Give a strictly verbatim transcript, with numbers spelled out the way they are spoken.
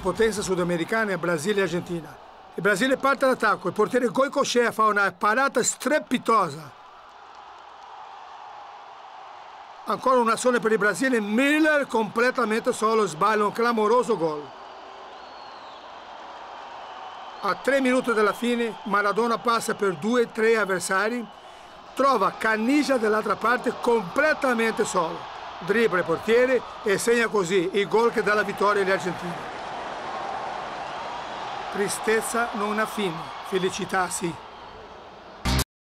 potenze sudamericane, Brasile e Argentina. Il Brasile parte all'attacco, il portiere Goicoechea fa una parata strepitosa. Ancora un'azione per il Brasile, Miller completamente solo, sbaglia un clamoroso gol. A tre minuti dalla fine, Maradona passa per due o tre avversari, trova Caniggia dall'altra parte completamente solo, dribbla il portiere e segna così il gol che dà la vittoria agli argentini. Tristezza non ha fine, felicità sì.